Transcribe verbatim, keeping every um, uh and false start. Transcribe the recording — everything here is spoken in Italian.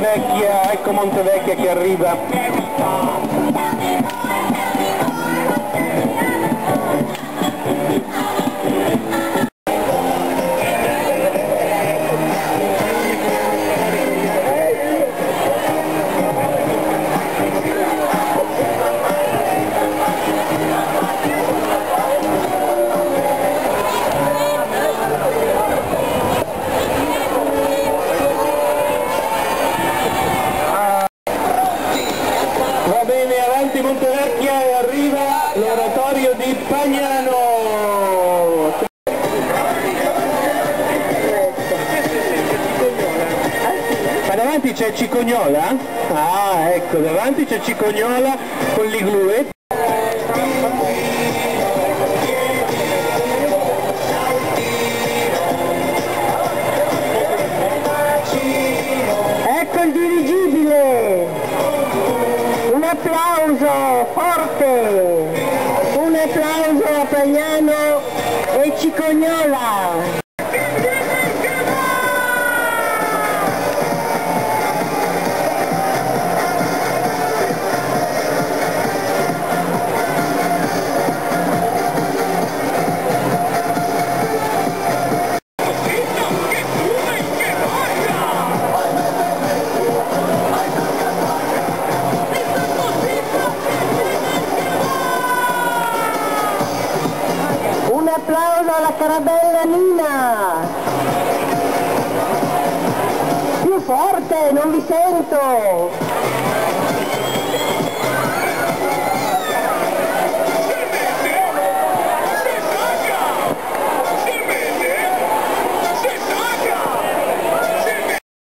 Montevecchia, ecco Montevecchia che arriva. Montevecchia e arriva l'oratorio di Pagnano. Ma davanti c'è Cicognola? Ah, ecco, davanti c'è Cicognola con l'Iglue. Ecco il dirigibile. Un applauso forte, un applauso a Pagnano e Cicognola. Un applauso alla Carabella Nina! Più forte, non vi sento!